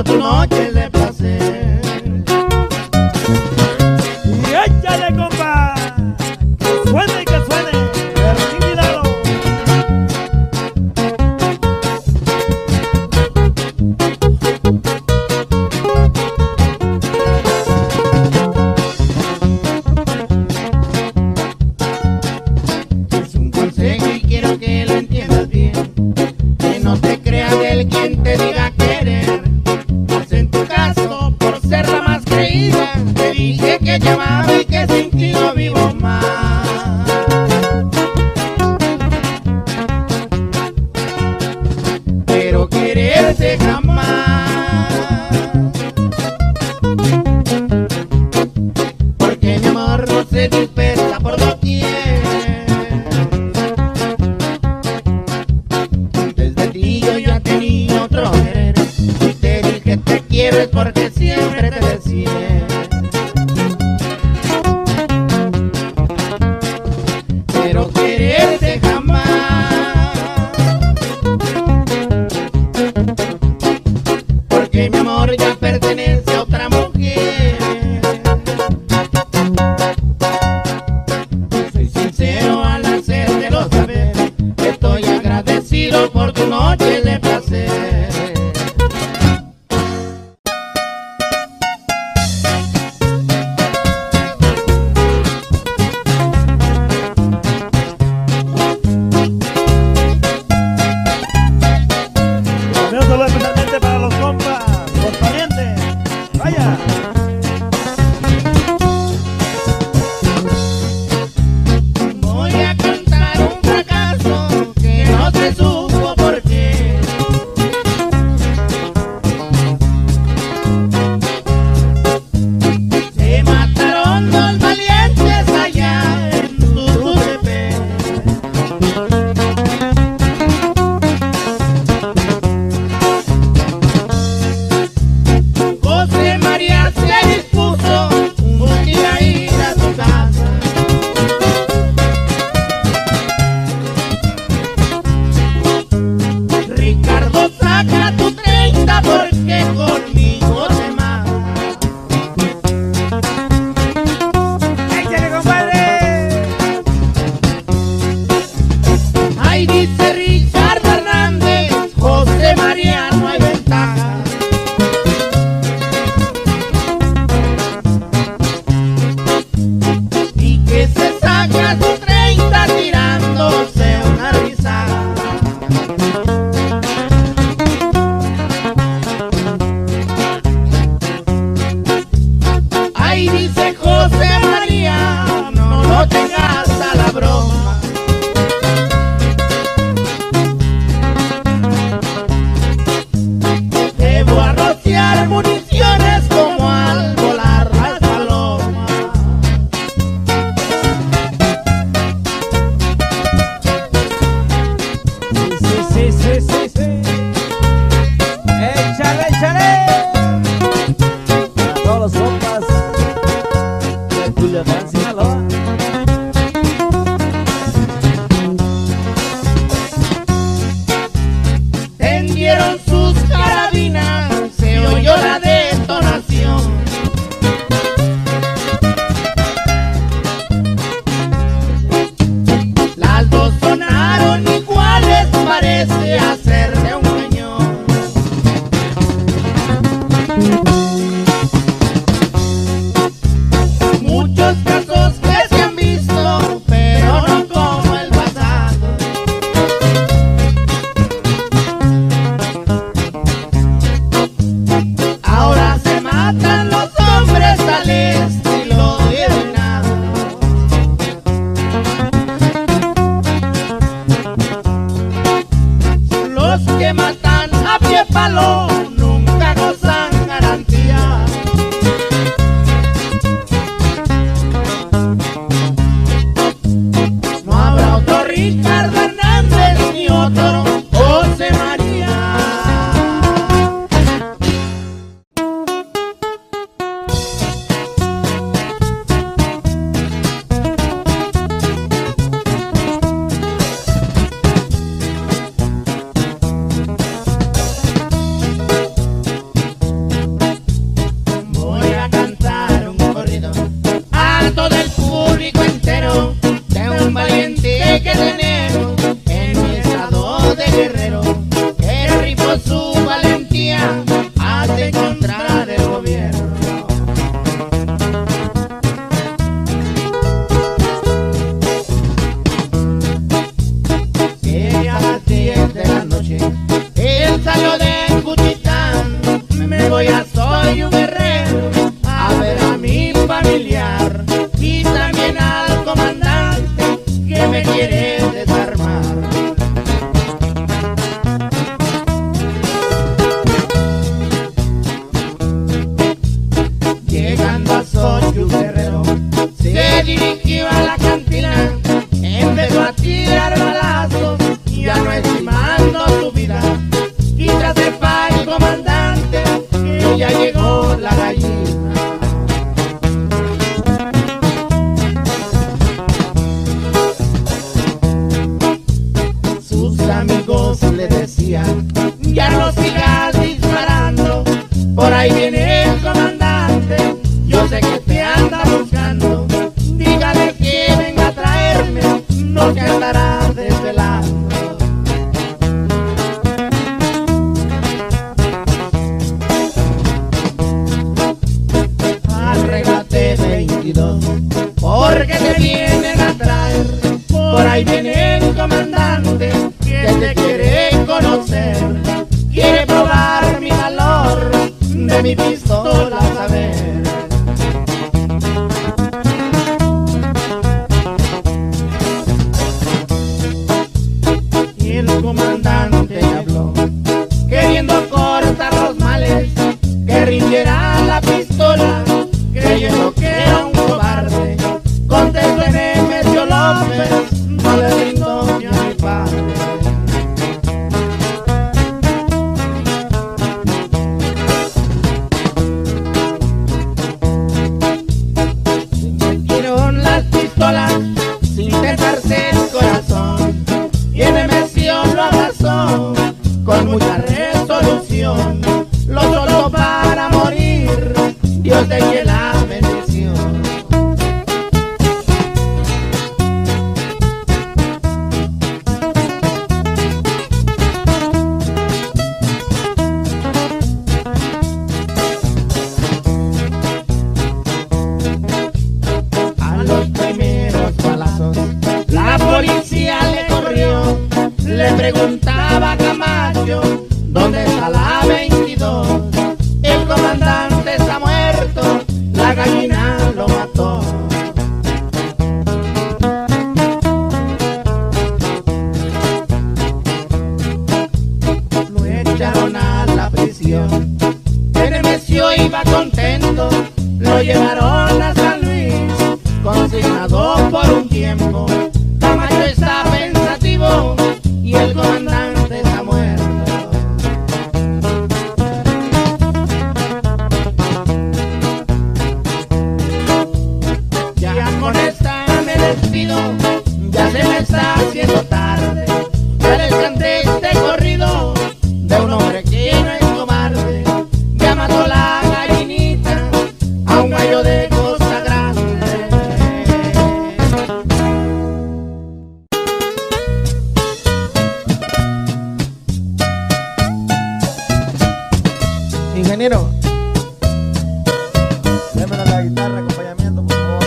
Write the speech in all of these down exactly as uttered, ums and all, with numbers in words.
por tu noche de placer. Y échale, compa, que suene y que suene, pero sin milagro. Es un consejo y quiero que lo entiendas bien, que no te creas del quien te diga querer. Pues en tu caso, por ser la más creída, te dije que te amaba y que sin ti no vivo más. Pero quererte jamás, porque mi amor no se dispersa por doquier. Desde ti yo ya tenía otro querer, y te dije te quiero es porque siempre te decía. Pero quererte jamás, porque mi amor ya pertenece a otra mujer. Soy sincero al hacértelo saber, que estoy agradecido por tu noche de placer. Lo solo especialmente para los compas, los parientes. Vaya. Voy a contar un fracaso que no se supo por qué. que a las diez de la noche él salió de Cuchitán. Me voy a Soy Guerrero a ver a mi familiar y también al comandante que me quiere desarmar. Llegando a Soy Guerrero se dirigió a la cantina, empezó a tirar balazos, ya no estimando su vida. Quizás sepa el comandante que ya llegó la gallina. Sus amigos le decían, ya no sigas disparando, por ahí viene el comandante, yo sé que te anda buscando. Dígale que venga a traerme, no que andará desvelando. Arréglate veintidós, porque te vienen a traer. Por ahí viene el comandante que te quiere conocer. Quiere probar mi valor, de mi pistola a ver. Y el comandante le habló, queriendo cortar los males, que rindiera la pistola, creyendo que era un cobarde. Contestó Nemesio López, no le brindo ni a mi padre. Metieron las pistolas sin pesarse el corazón, y Nemesio lo abrazó con mucha resolución. Lo soltó para morir, Dios te quiere la bendición. A los primeros balazos la policía le corrió, le preguntaba a Camacho, ¿dónde está la veintidós? El comandante está muerto, la gallina lo mató. Lo echaron a la prisión, Nemesio iba contento, lo llevaron a San Luis, consignado por un tiempo. Camacho está pensativo y el comandante está muerto. Ya con esta me despido, ya se me está haciendo tarde. Ya les canté este corrido de un hombre que no es cobarde. Ya mató la gallinita a un gallo de Costa Grande. Ingeniero, démelo la guitarra, acompañamiento, por favor.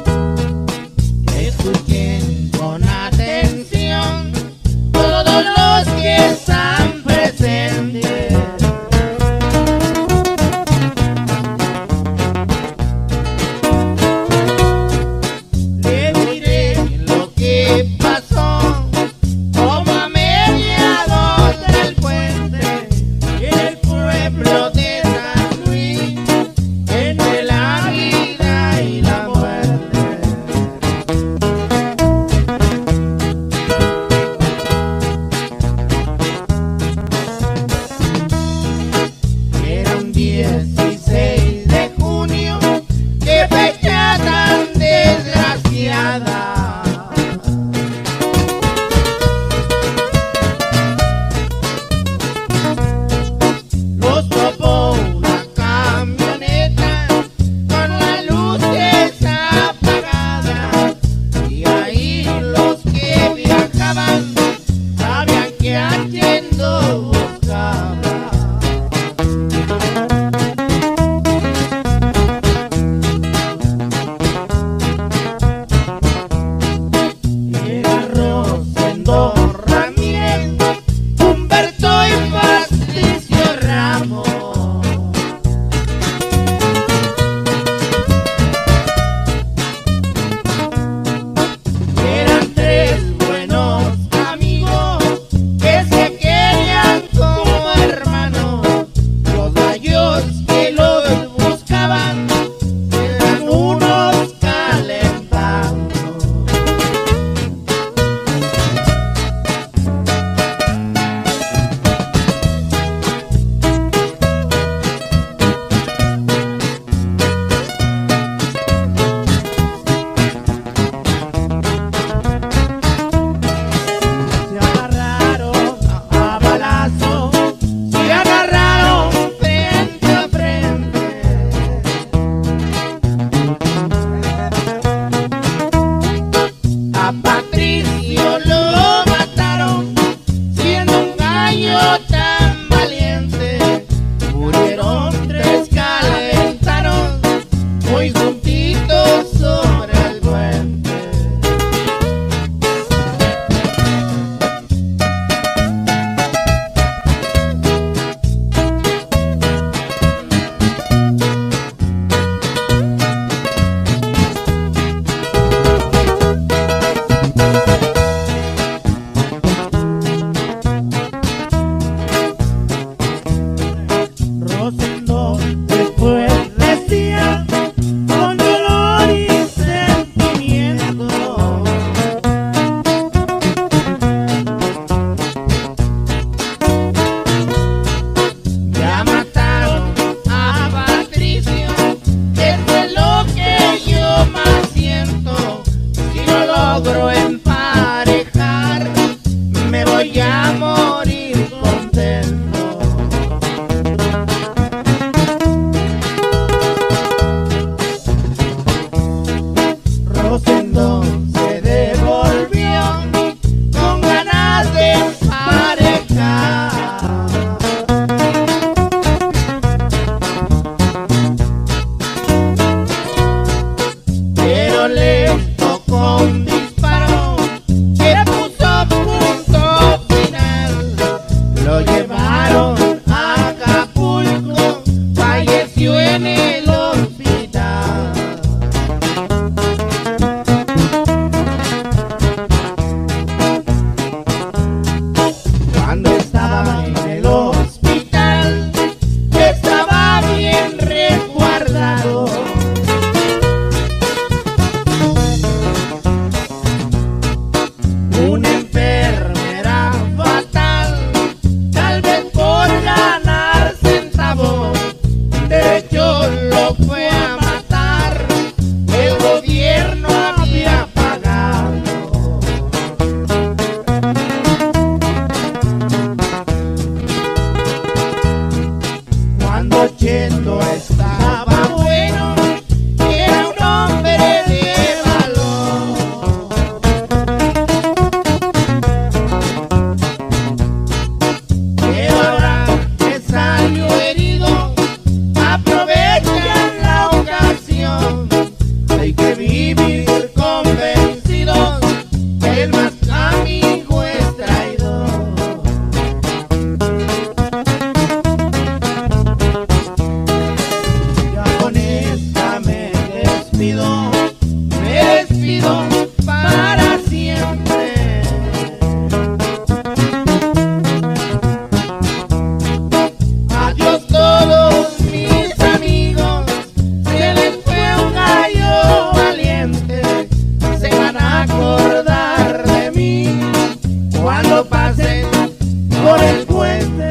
Escuchen con atención todo lo mundo se devolvió con ganas de emparejar. Pero le tocó un disparo que puso punto final. Lo llevaron a Acapulco, falleció en el hospital. Cuando estaba en el hospital, estaba bien resguardado. Una enfermera fatal, tal vez por ganar centavos, de hecho lo fue a matar, el gobierno había pagado. Cuando Cheto estaba bueno, era un hombre de valor. Pero ahora que salió herido, aprovechan la ocasión. Hay que vivir convencidos que el más amigo es traidor. Ya con esta me despido, me despido para siempre. Adiós todos mis amigos, se les fue un gallo valiente. Se van a acordar de mí cuando pasen por el puente.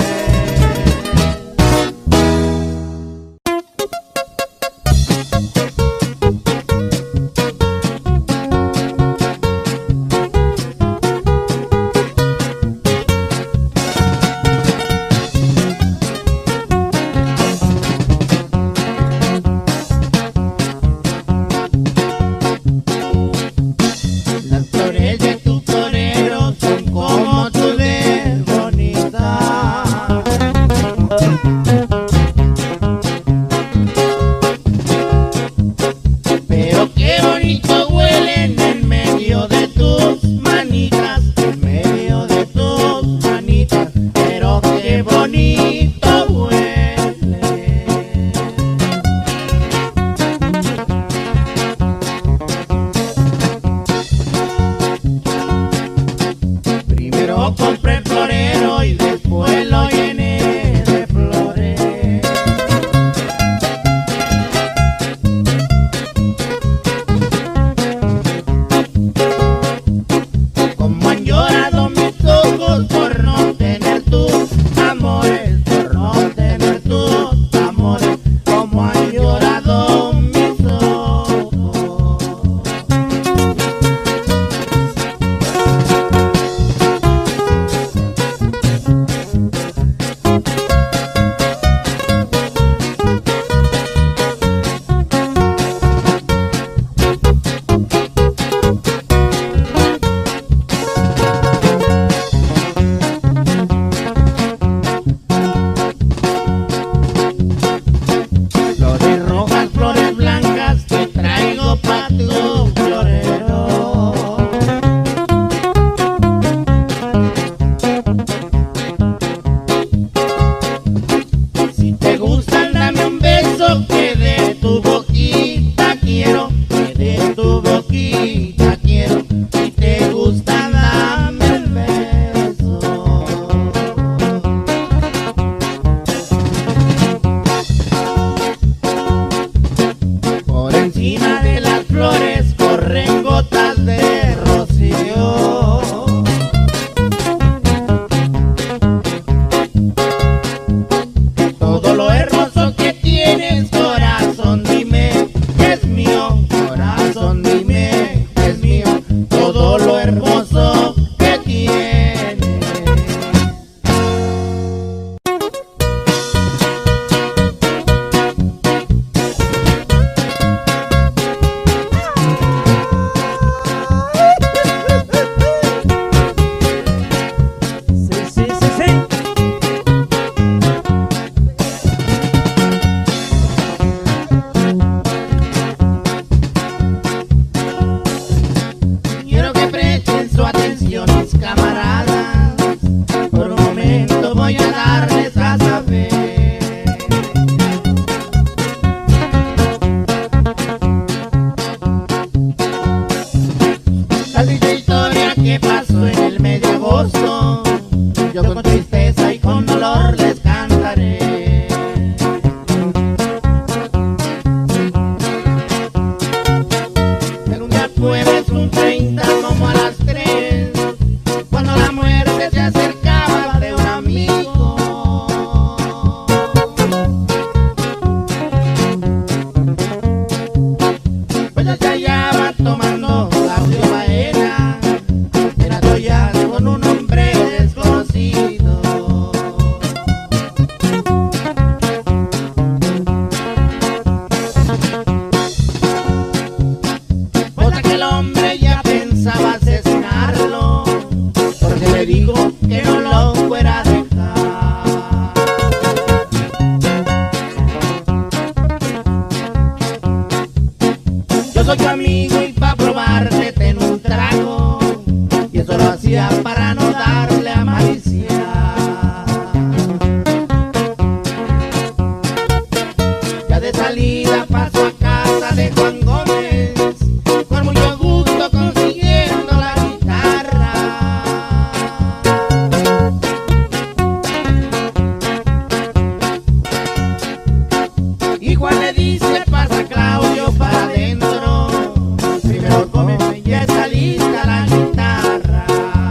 vez un treinta como a las tres, cuando la muerte se acercaba de un amigo. Pues ya se hallaba tomando la baena, era Troya con un hombre desconocido. Pues aquel hombre ya pensaba asesinarlo, porque le dijo que no lo fuera a dejar. Yo soy tu amigo y pa' probarte ten un trago, y eso lo hacía para no darle a malicia. Ya de salida pasó a casa de Juan Gómez, con mucho gusto consiguiendo la guitarra. Y Juan le dice, pasa Claudio para adentro, primero come, ya está lista la guitarra.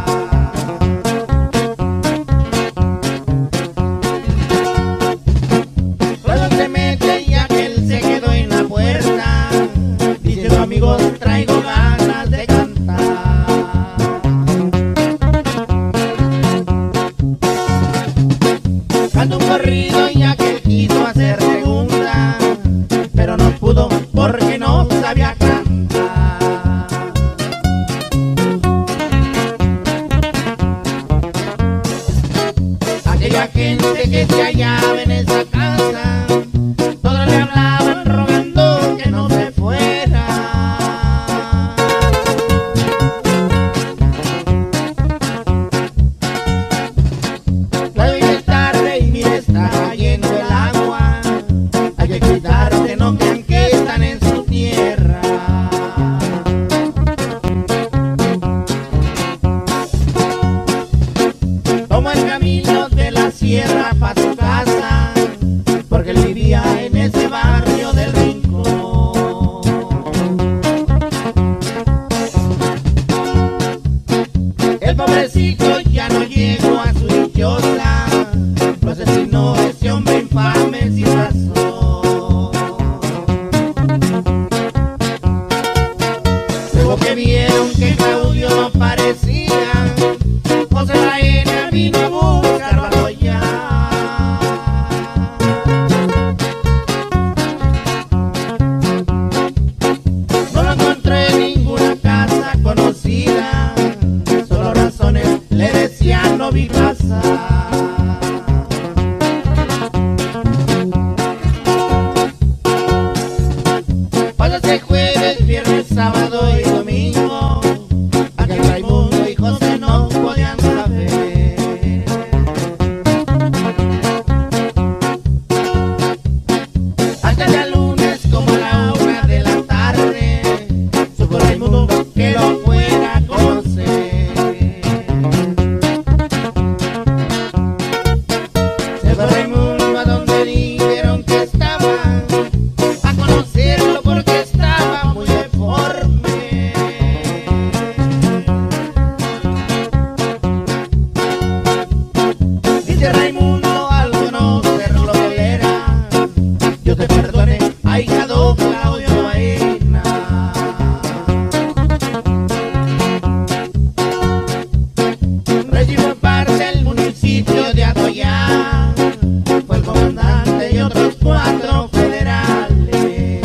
Luego se mete y aquel se quedó en la puerta, diciendo, amigos, traigo ganas de cantar. Cantó un corrido y aquel quiso hacer segunda, pero no pudo porque no sabía cantar. Aquella gente que se hallaba en esa casa, todos le hablaban rogando que no se fuera. Luego ya es tarde y mira, está cayendo el agua, hay que cuidarse, no crean que están en su tierra. Tomó el camino de la sierra pa' su casa, porque él vivía en ese barrio del Rincón. El pobrecito ya no llegó a su dichosa, lo asesinó ese hombre infame sin razón. Luego que vieron que Claudio no parecía, José Baena vino a buscarlo ya. No lo encontré en ninguna casa conocida, solo razones le decían no vi pasar. Pasa ese jueves, viernes, sábado y domingo, aquel Raimundo y José no podían saber. Hasta el día lunes como a la una de la tarde, supo Raimundo que lo fuera a conocer. Se fue Raimundo a donde dijeron que estaba, a conocerlo porque estaba muy deforme. Dice Raimundo al conocer lo que él era, yo te perdone, ahijado Claudio Baena. Recibió parte el municipio de Atoyá, fue el comandante y otros cuatro federales.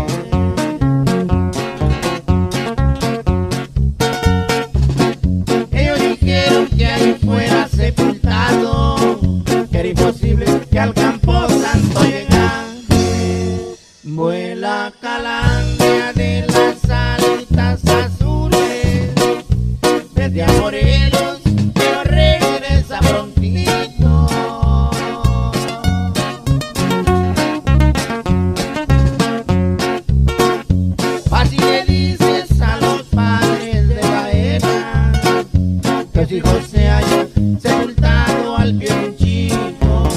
Ellos dijeron que ahí fuera sepultado, que era imposible que al campo santo llegase. Vuela calandria de las alitas azules, desde a Morelos, pero regresa prontito. Así le dices a los padres de Baena, que su hijo se haya sepultado al pie de un chico.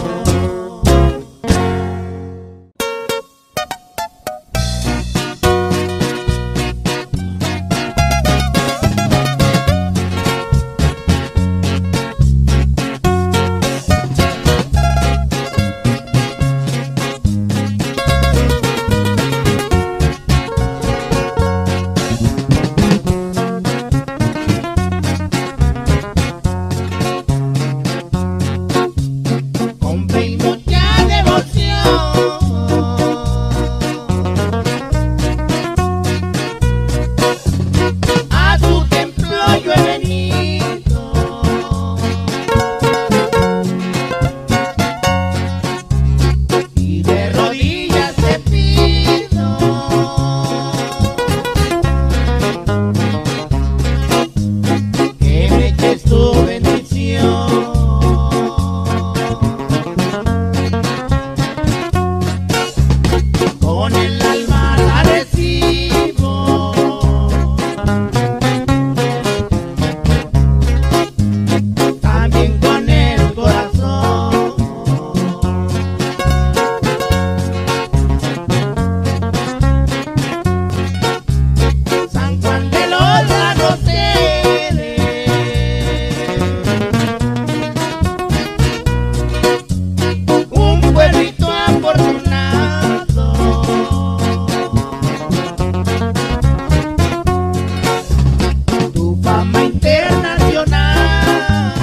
fama internacional.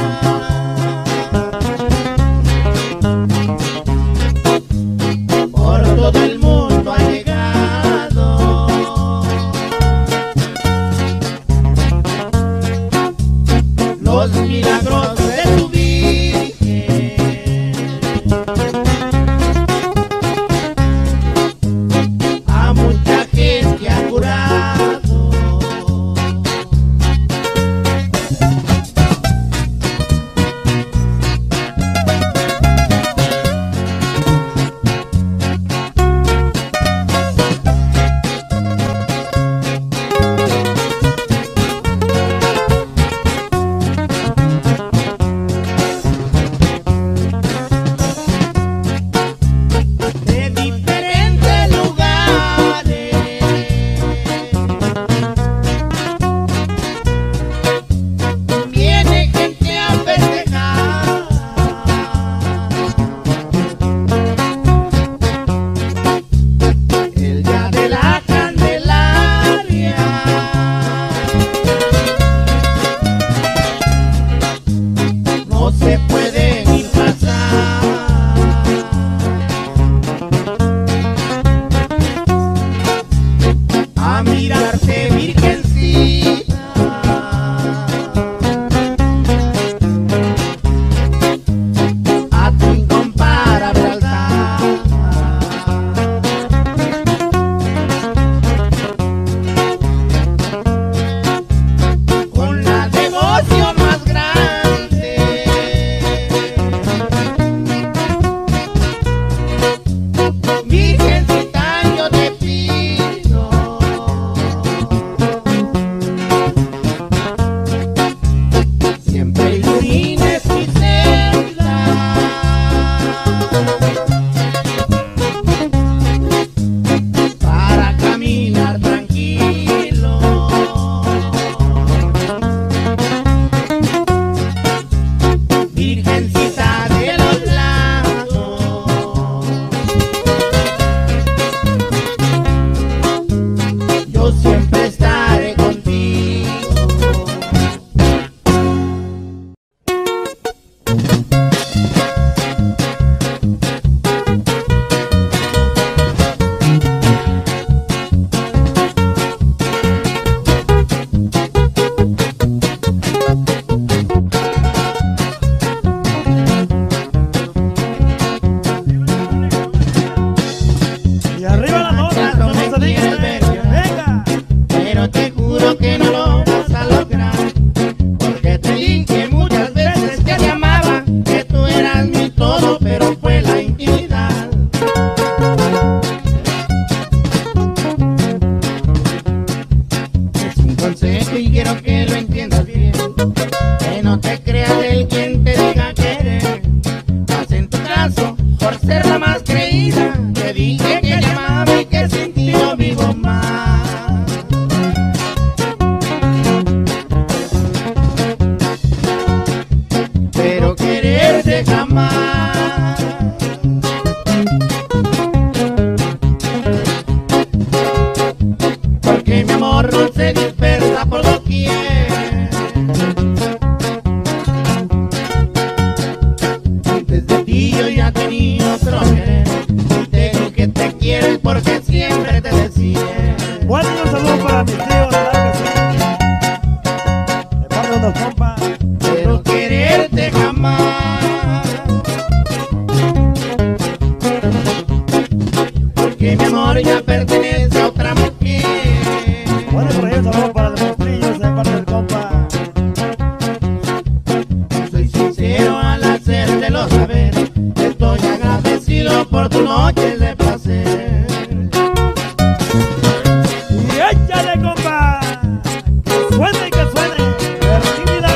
Por todo el mundo ha llegado. Los milagros de tu Virgen. A mucha gente ha curado. De diferentes lugares viene gente a festejar. El día de la Candelaria no se puede ni pasar. A mirarte, virgencita, a tu incomparable altar. Con la devoción más grande, virgencita, yo te pido, siempre ilumines mi senda, para caminar tranquilo. Virgencita de los lagos, yo siempre estaré contigo. Y arriba la nota, no se diga. Venga. Pero te juro que no lo vas a lograr, porque te dije muchas veces que te amaba, que tú eras mi todo, pero fue la intimidad. Es un consejo y quiero que lo entiendas bien, que no te creas del quien te diga querer. Más en tu caso, por ser la más creída, te dije que te amaba y que sin ti no vivo más. Pero quererte jamás, porque mi amor no se dispersa por doquier. Antes de ti yo ya tenía otro querer, y te digo que te quiero porque siempre te decía. Bueno, un saludo para mis tíos, claro que sí. De parte de los compas. Pero quererte jamás, porque mi amor ya pertenece a otra mujer. Bueno, por ahí un saludo para los mostrillos de parte del compa. Soy sincero al hacértelo saber, estoy agradecido por tus noches de placer. Y échale, compa. Que suene y que suene. Virginidad.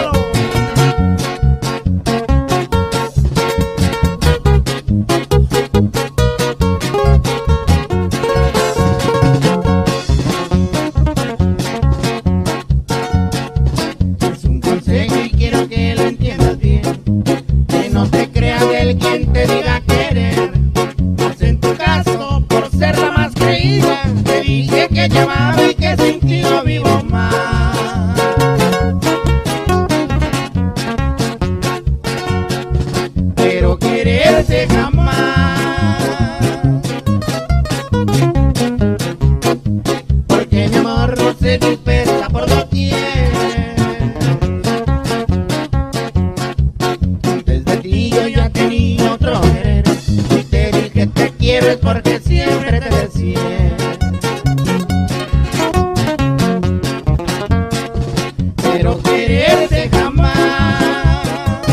quiero quererte jamás,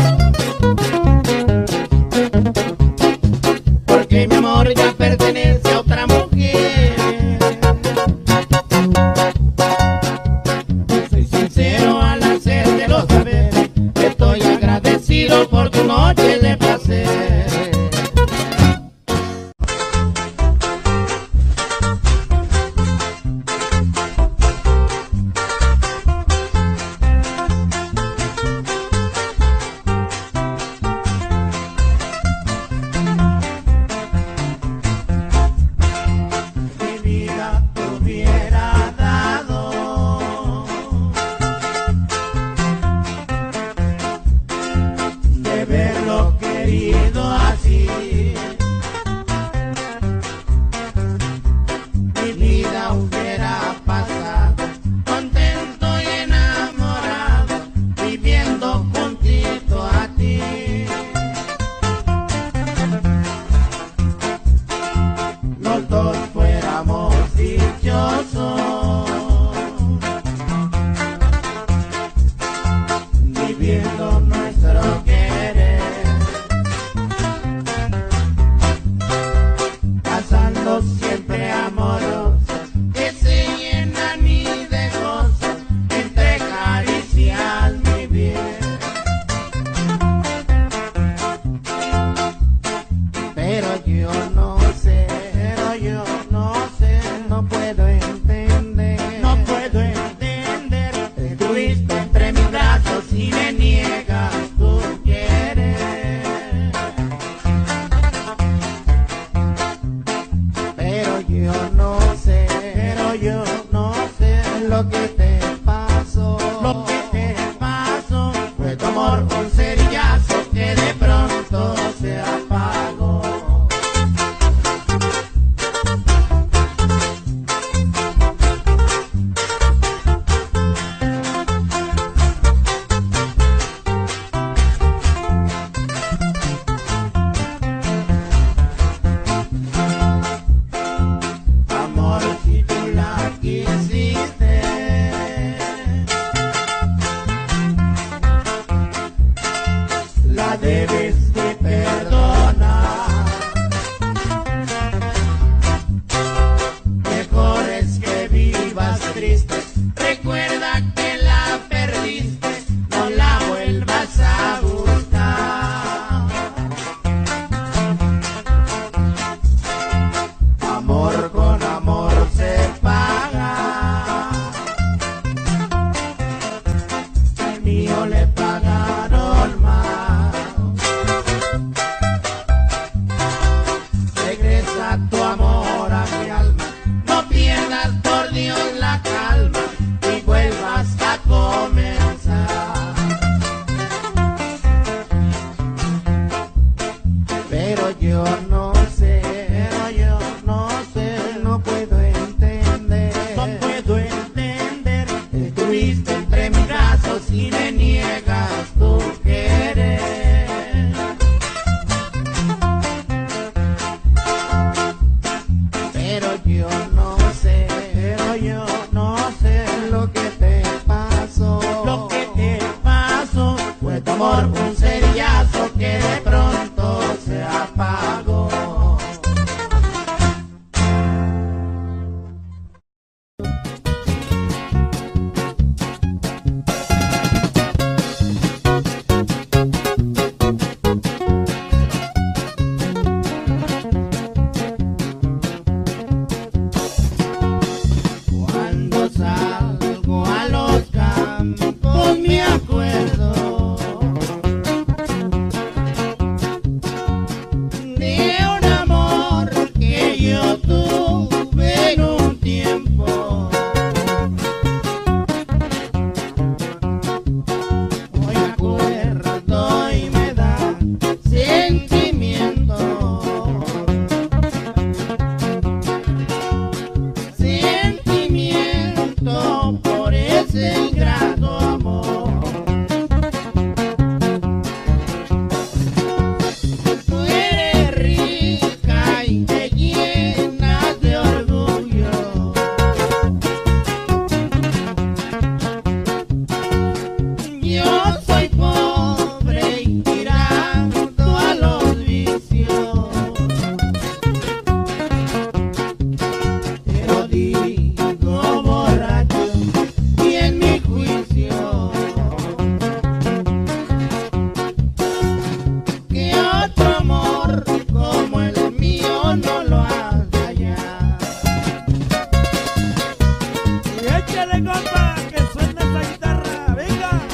porque mi amor ya pertenece a otra mujer. Soy sincero al hacértelo saber, estoy agradecido por tu noche de placer.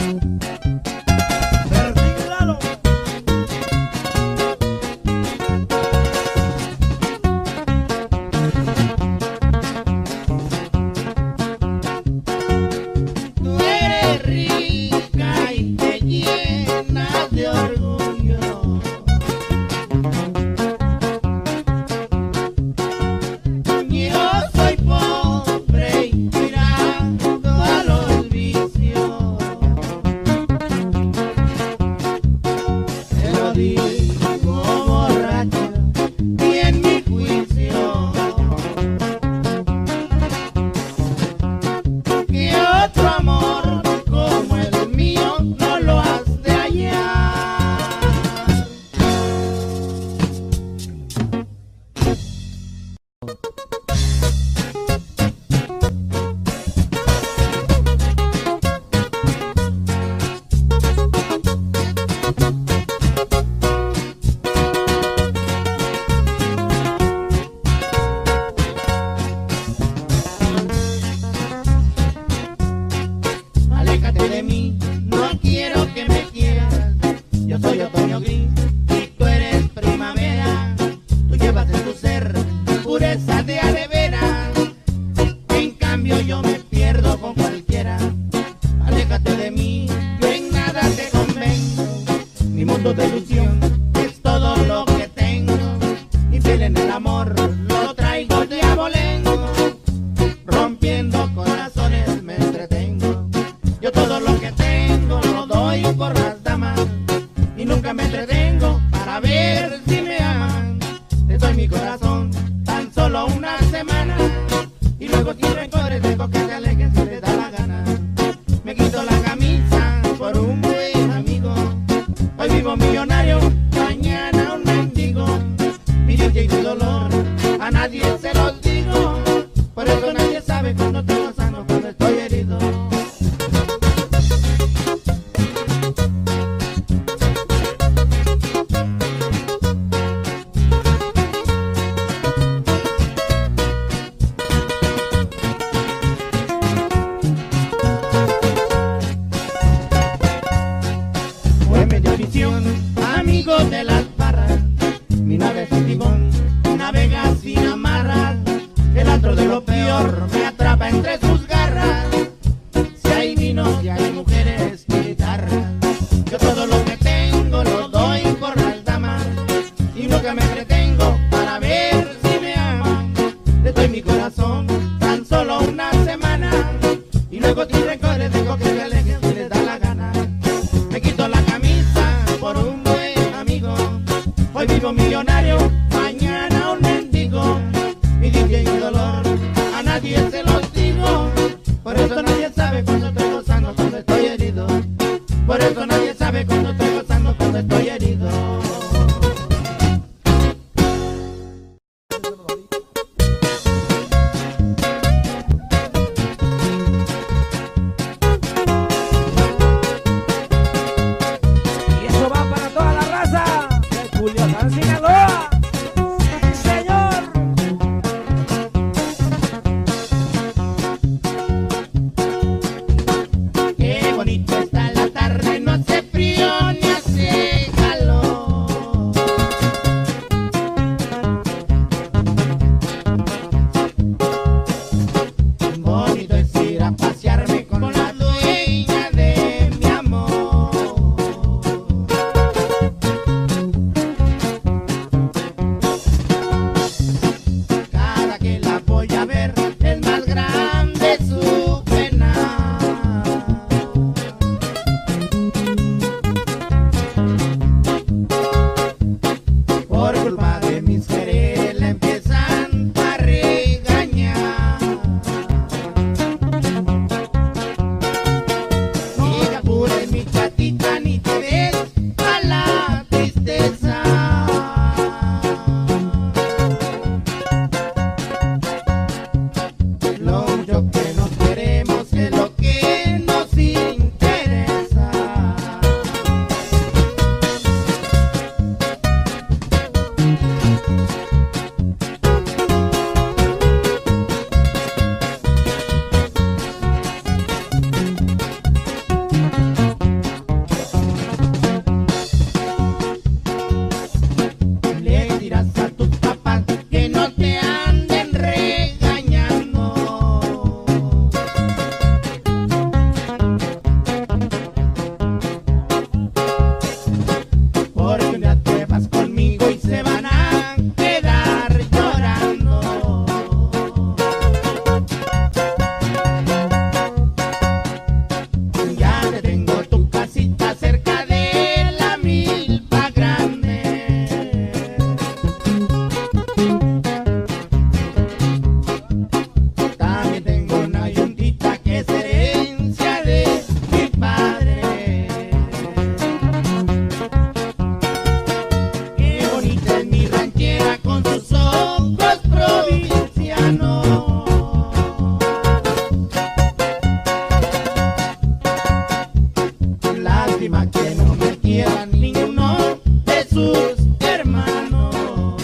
ver, es más grande su pena. Te tengo tu casita cerca de la milpa grande. También tengo una yuntita que es herencia de mi padre. Qué bonita es mi ranchera con sus ojos provincianos. Lástima que no me quiera ninguno de sus hermanos.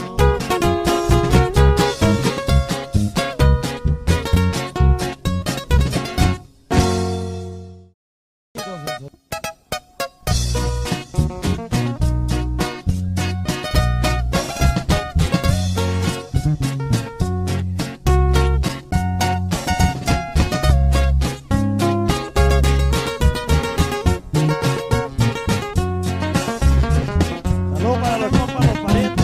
Saludos para los compas, los parientes.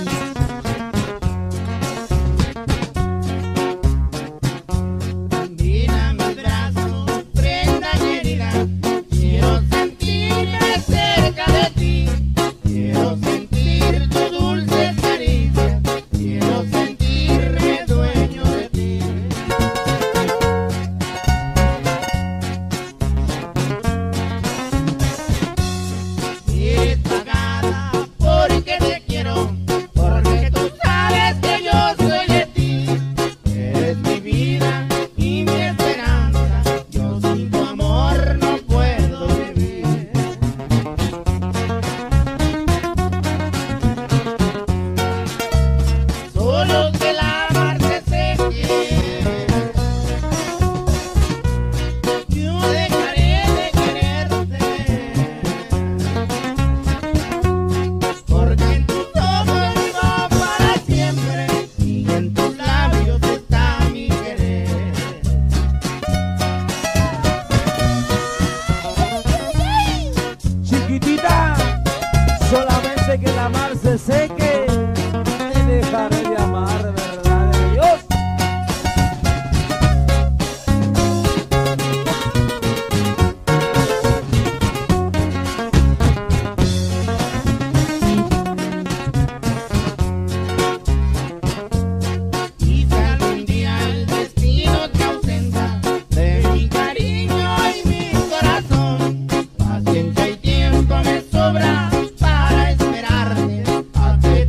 Mira mis brazos, prenda querida, quiero sentirme cerca de ti, quiero sentir tu dulce caricia, quiero sentirme dueño de ti. Eres pagada porque te quiero, porque tú sabes que yo soy de ti. Eres mi vida y mi esperanza, yo sin tu amor no puedo vivir. Solo que la mar se seque, yo dejaré de quererte. Porque en tus ojos vivo para siempre y en tus labios está mi querer. Chiquitita, solamente que la mar se seque, te dejaré de amar, ¿verdad de Dios? Y si algún día el destino te ausenta de mi cariño y mi corazón, paciencia y tiempo me sobra para esperarte a que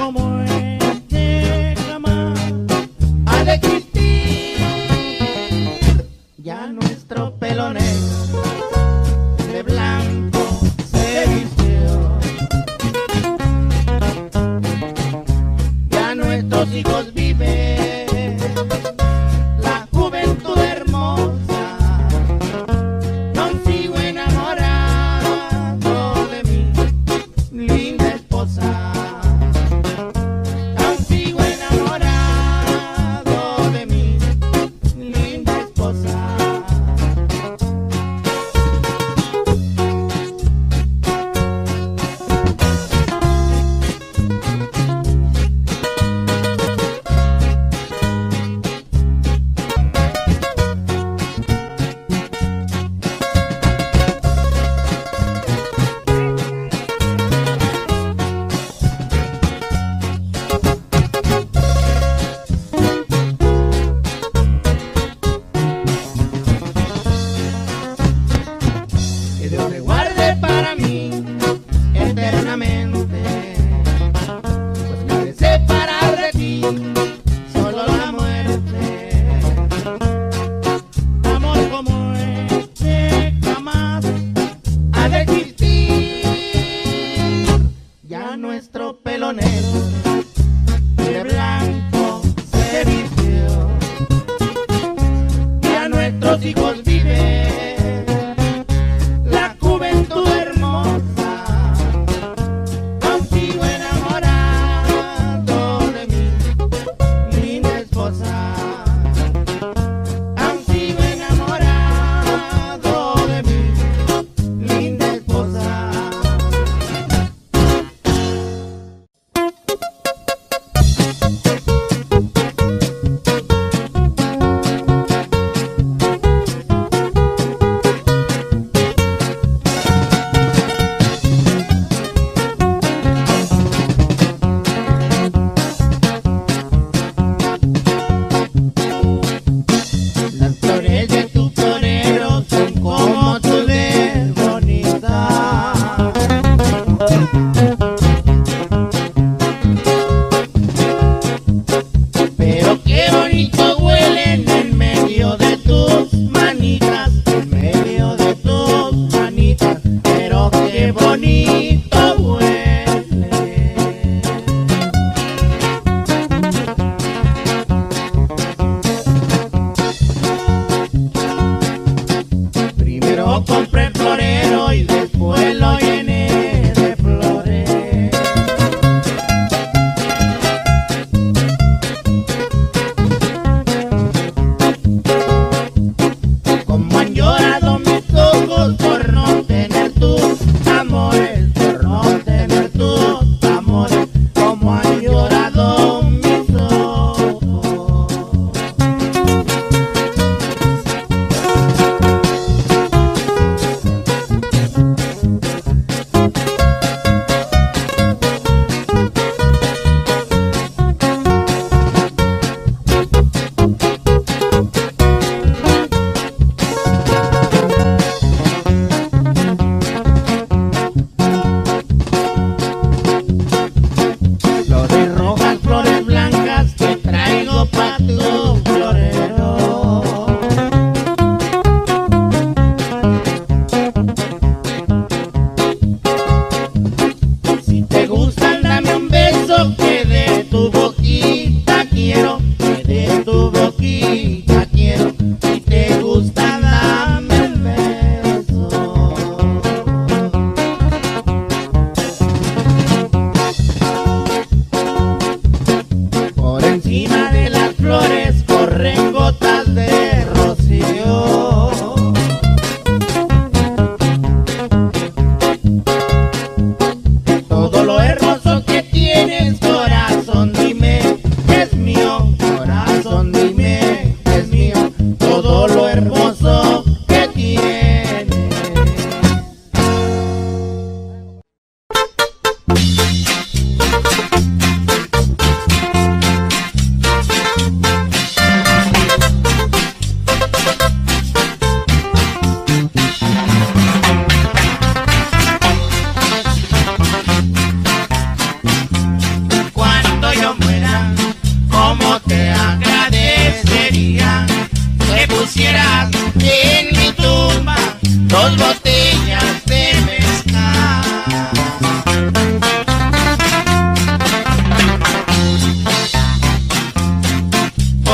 como este jamás ha de existir. Ya nuestro pelo negro de blanco se vistió, ya nuestros hijos viven la juventud hermosa. Consigo enamorado de mi linda esposa. Consigo enamorado de mi linda esposa.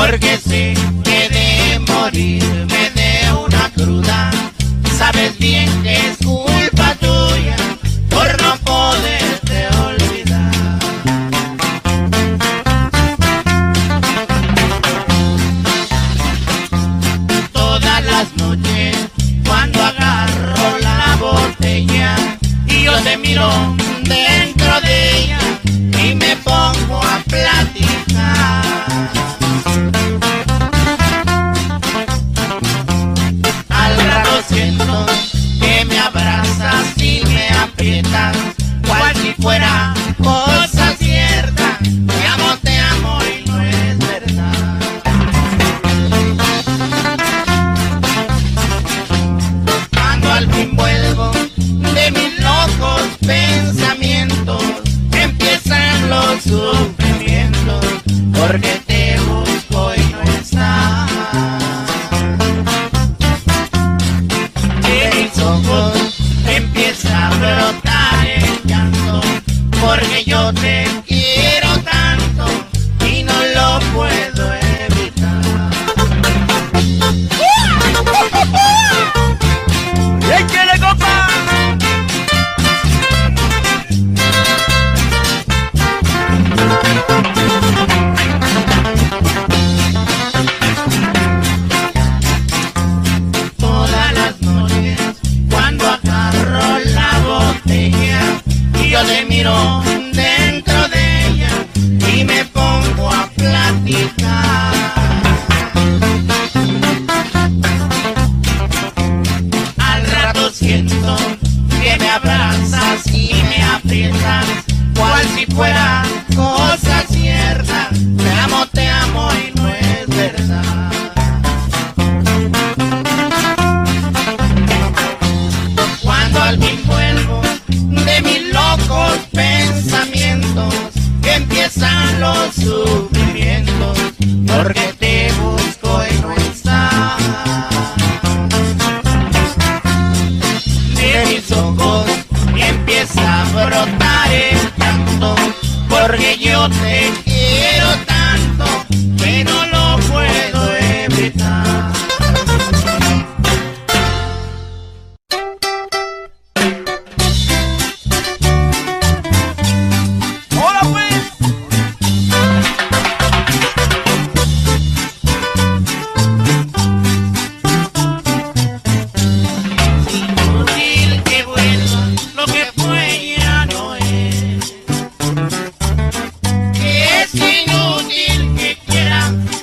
porque sé que de morirme de una cruda, sabes bien que es culpa tuya por no poderte olvidar. Todas las noches cuando agarro la botella y yo te miro dentro de ella y me pongo a platicar. Al rato siento que me abrazas y me aprietas, cual si fuera cosa cierta. Te amo, te amo y no es verdad. Cuando al fin vuelvo de mis locos pensamientos, empiezan los sufrimientos, porque te busco y no estás. De mis ojos empieza a brotar el llanto, porque yo te quiero tanto y no lo puedo evitar. ¡Y hay que le copa! Todas las noches cuando agarro la botella y yo te miro dentro de ella y me pongo a platicar. Al rato siento que me abrazas y me aprietas, cual si fuera cosa cierta. Te amo, te amo y no es verdad. Cuando al fin vuelvo de mis locos pensamientos, que empiezan los sufrimientos, porque te busco y no estás. De mis ojos empieza a brotar el llanto, porque yo te quiero tanto que no lo puedo evitar. ¡Hola, pues! Inútil que vuelva, lo que fue ya no es. Es inútil que quiera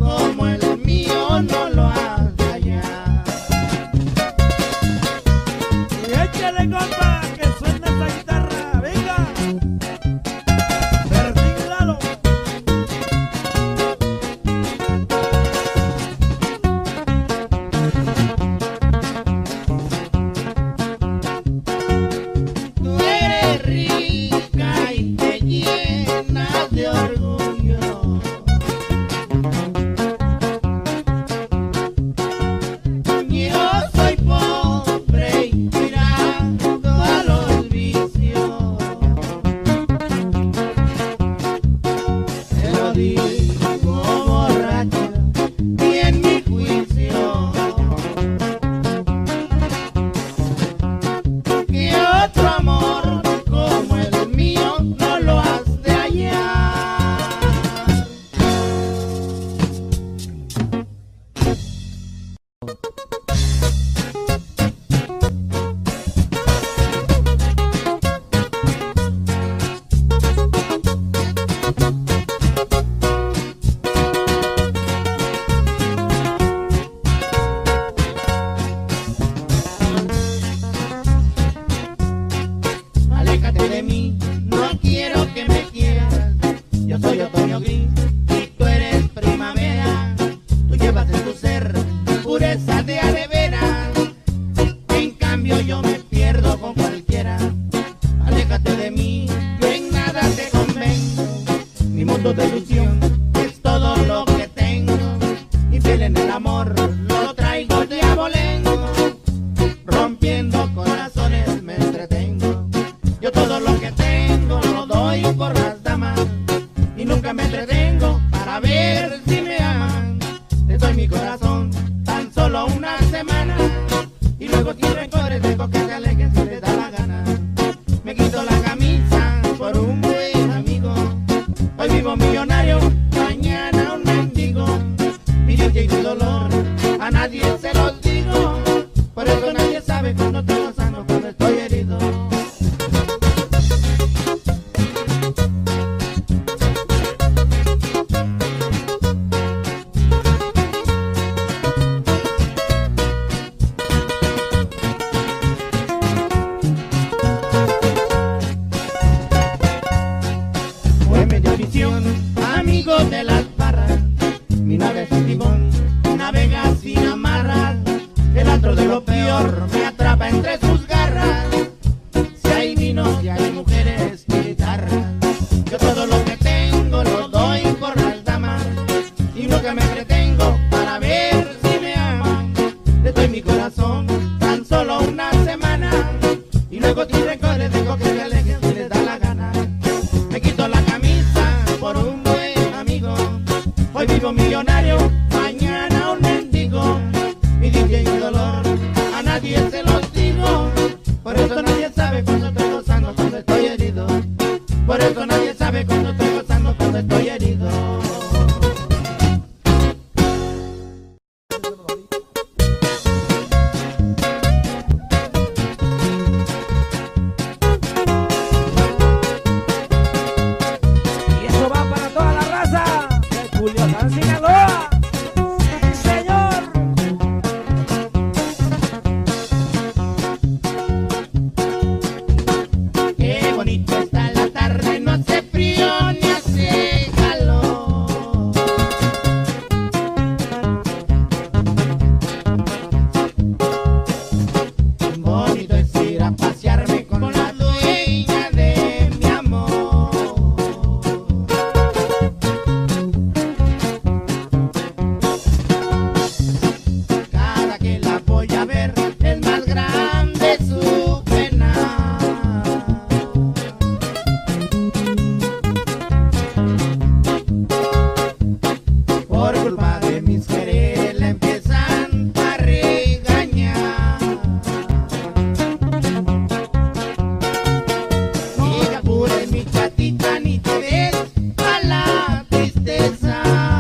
como el mío no lo has de hallar. Y échale, compa, que suena esa guitarra, venga. Perfílalo. Tú eres rica y te llenas de orgullo. Yo soy pobre y tirando a los vicios. Te lo digo borracha y en mi juicio. Que otro amor como el mío no lo has de hallar. Aléjate de mí, no quiero que me quieras. Yo soy otoño gris y tú eres primavera. Tú llevas en tu ser pureza de a de veras. En cambio yo me pierdo con cualquiera. Aléjate de mí, yo en nada te convengo. Mi mundo de ilusión es todo lo que tengo. Infiel en el amor, lo traigo de abolengo. Rompiendo corazones me entretengo. Yo todo lo que tengo lo doy por las damas y nunca me entretengo para ver si me aman. Les doy mi corazón tan solo una semana y luego sin rencores dejo que se alejen si les da la gana. Me quito la camisa por un buen amigo. Hoy vivo millonario, mañana un mendigo. Mi dicha y mi dolor a nadie se los digo. Por eso nadie sabe cuando estoy gozando, cuando estoy herido. Fue medio visión, amigo de las barras. Mi nave es un timón, navega sin amarras. El astro de lo peor me atrapa entre sus garras. Si hay vino, si hay mujeres, guitarras. Yo todo lo que tengo lo doy por las damas y nunca me entretengo para ver si me aman. Les doy mi corazón tan solo una semana y luego sin rencores dejo que se alejen si les da la gana. Me quito la camisa por un buen amigo. Hoy vivo millonario, mañana un mendigo. Mi dicha y mi dolor a nadie se los digo. Por eso nadie sabe cuando estoy gozando, cuando estoy herido. Por eso nadie sabe cuando estoy gozando, cuando estoy herido. Y eso va para toda la raza de Culiacán, Sinaloa. Sí, señor. Qué bonito está la tarde, no hace frío ni hace calor. Bonito es ir a pasearme con la dueña de mi amor. Cada que la voy a ver es más grande su pena. Por culpa de mis quereres la empiezan a regañar. Y apures mi chatita, ni te des a la tristeza.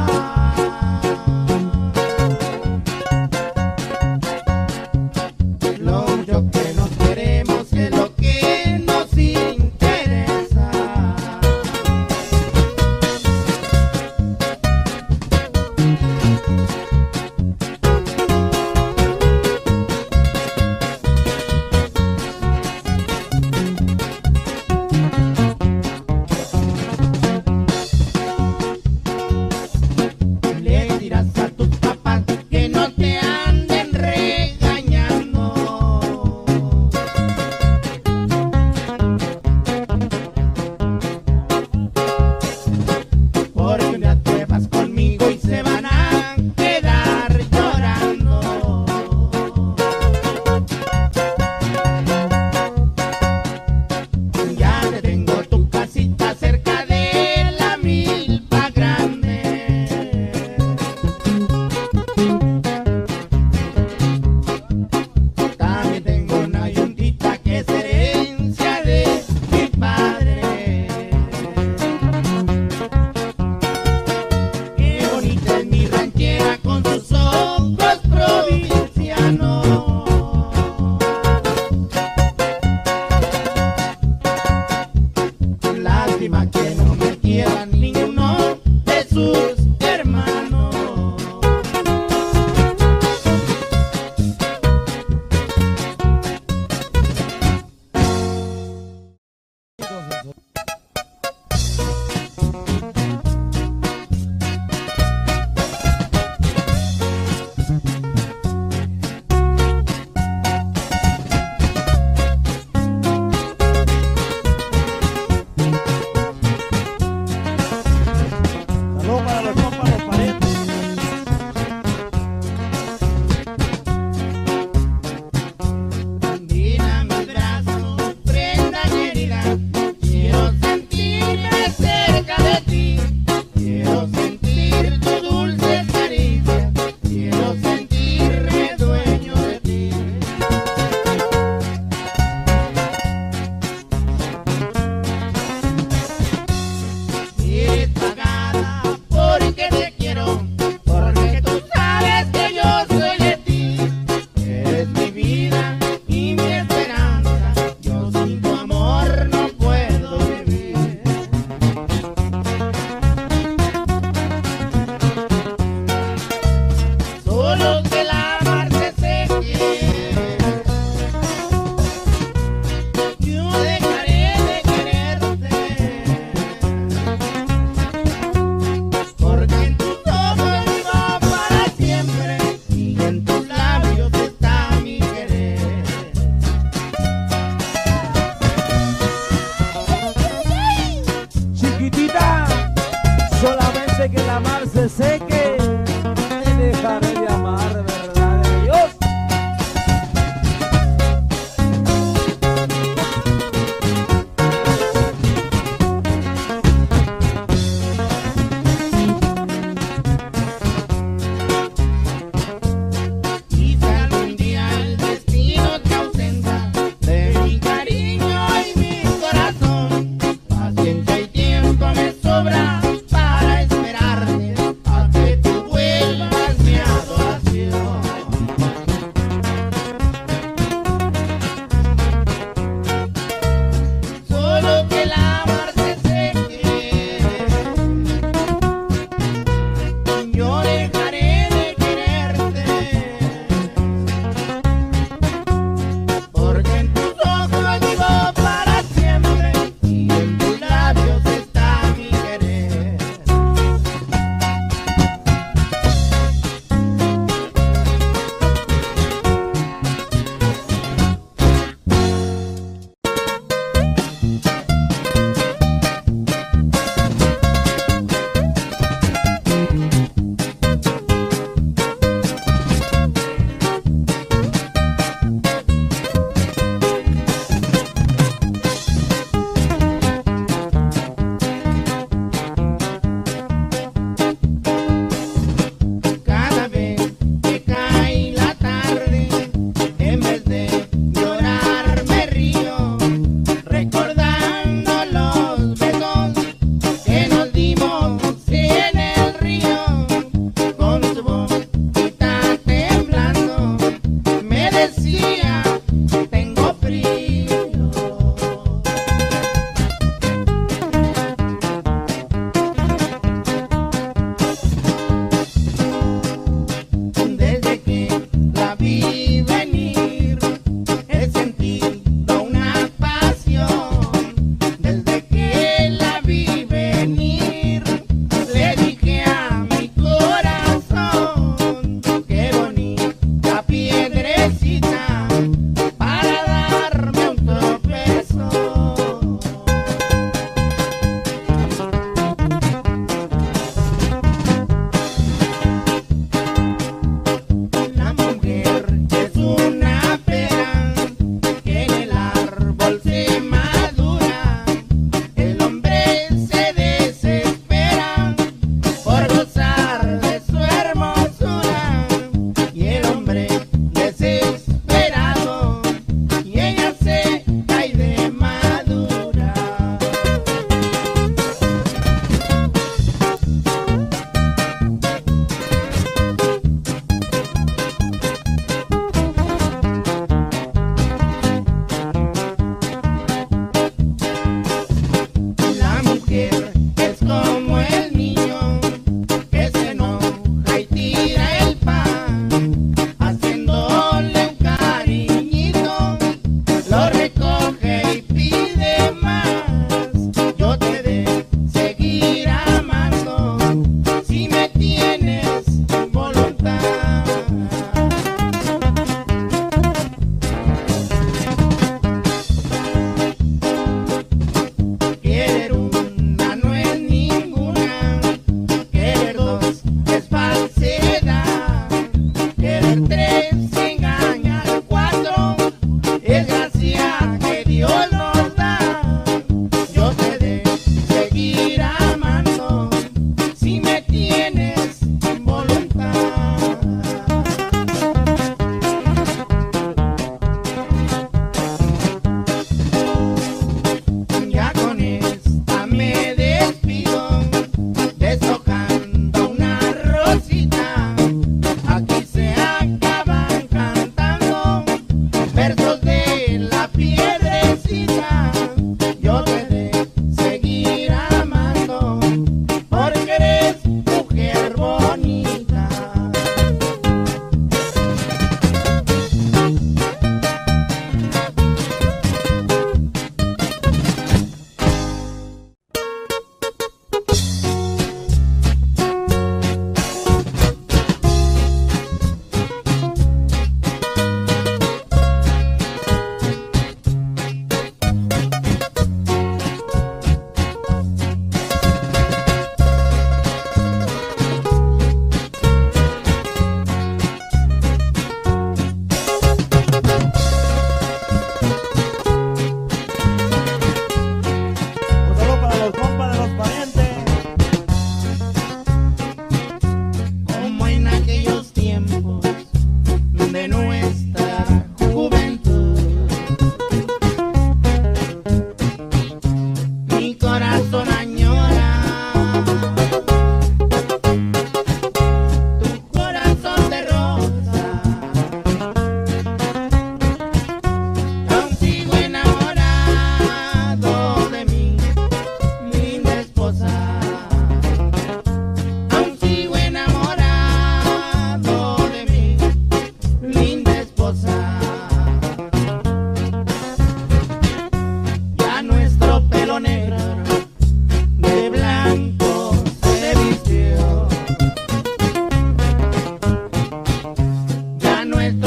Lo mucho que nos queremos es lo que nos interesa.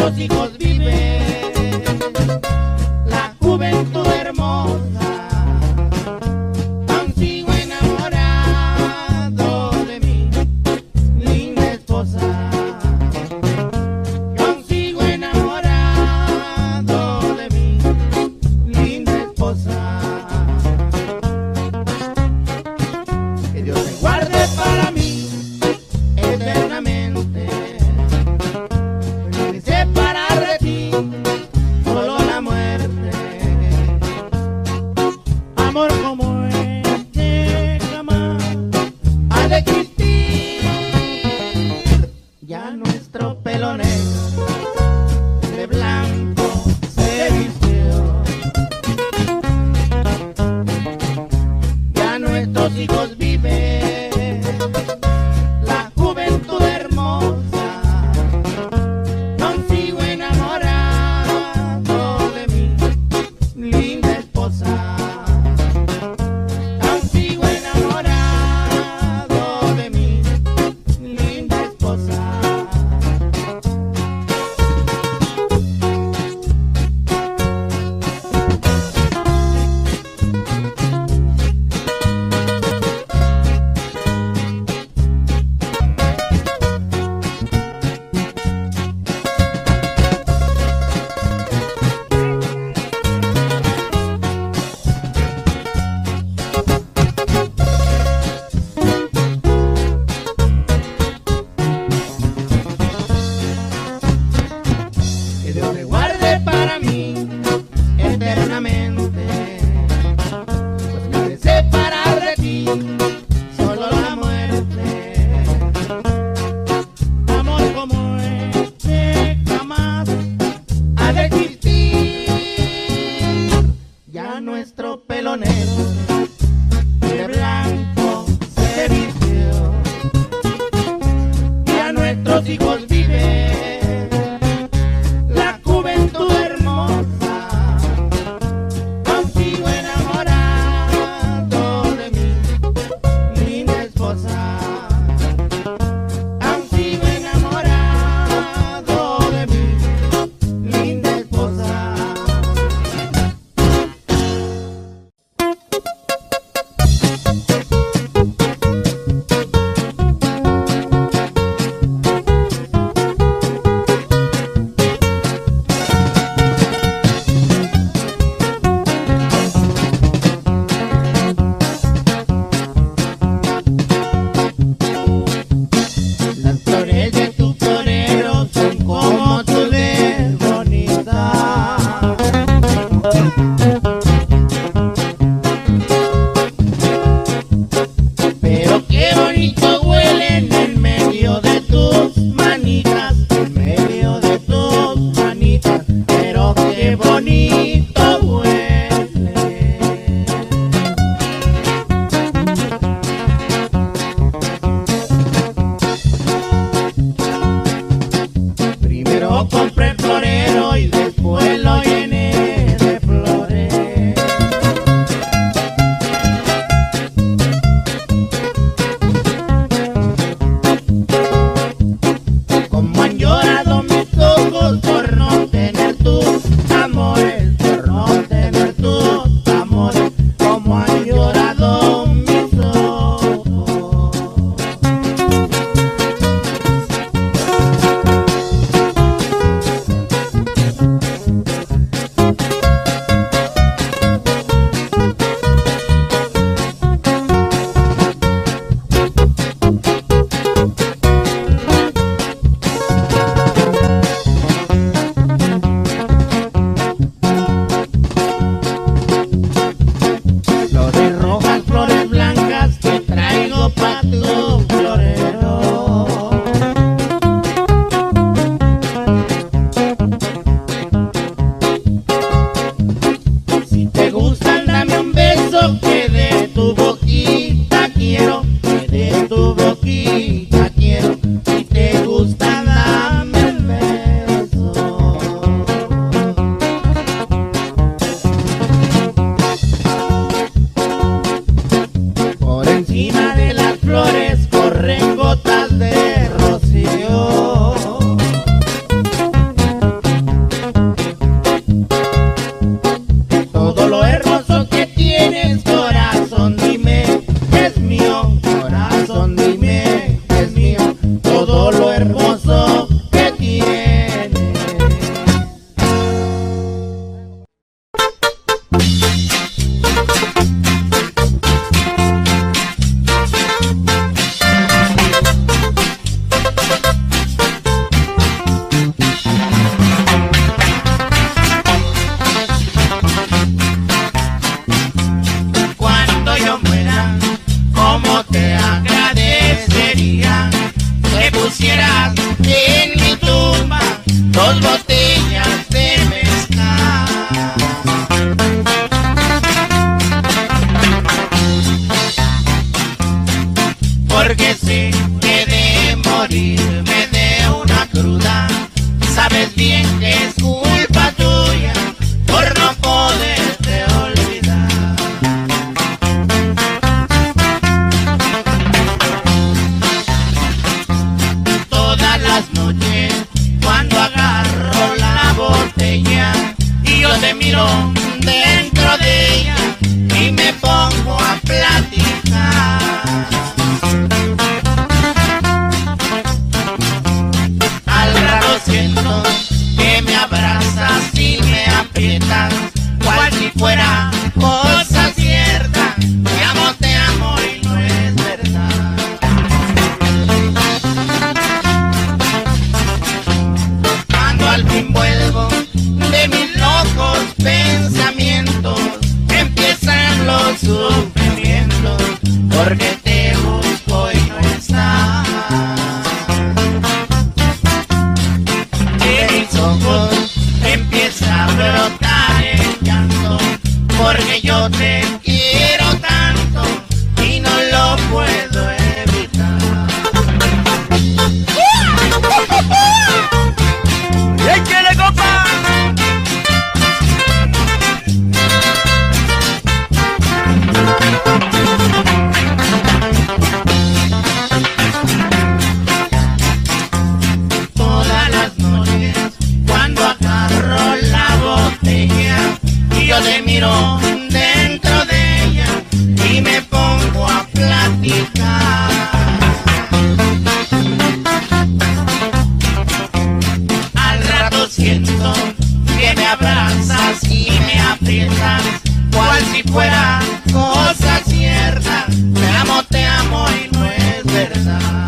nuestros hijos vive la juventud hermosa. Aún sigo enamorado de mi linda esposa. Yo aún sigo enamorado de mi linda esposa. Que Dios te guarde para mí eternamente. Me separar de ti, solo la muerte. Amor como este jamás ha de existir. Ya nuestro pelo negro de blanco se vistió. Ya nuestros hijos viven la juventud hermosa. Aún sigo enamorado de mi linda esposa. Aún sigo enamorado de mi linda esposa. Que Dios te guarde para mí eternamente. Pues me he de separar de ti, solo la muerte. Amor como este jamás ha de existir. Ya nuestro pelo negro de blanco se vistió. Ya nuestros hijos viven la juventud hermosa. Aún sigo enamorado de mi linda esposa. Aún sigo enamorado de mi linda esposa. Las flores de tu florero son como tú de bonita. Pero qué bonito huelen en medio de tus manitas, en medio de tus manitas. Pero qué bonito huele. Primero compré florero y después lo llené de flores. Como han llorado mis ojos por no tener tus amores, por no tener tus amores. Como han llorado mis ojos. Flores rojas, flores blancas que traigo pa' tu florero. Si te gustan, dame un beso, que de tu boquita quiero, que de tu boquita quiero. Si te gusta, dame el beso. Por encima de las flores corren gotas de rocío. porque yo te quiero tanto y no lo puedo evitar. ¡Y ahí quiere, compa! Todas las noches cuando agarro la botella y yo te miro dentro de ella y me pongo a platicar. Al rato siento que me abrazas y me aprietas, cual si fuera cosa cierta. Te amo, te amo y no es verdad.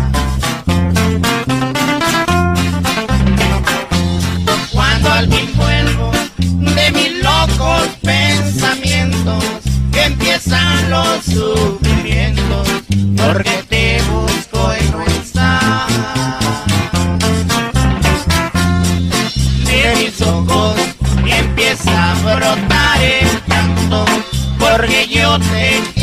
Cuando al fin vuelvo de mis locos pensamientos, que empiezan los sufrimientos, porque te busco y no estás. De mis ojos y empieza a brotar el llanto, porque yo te quiero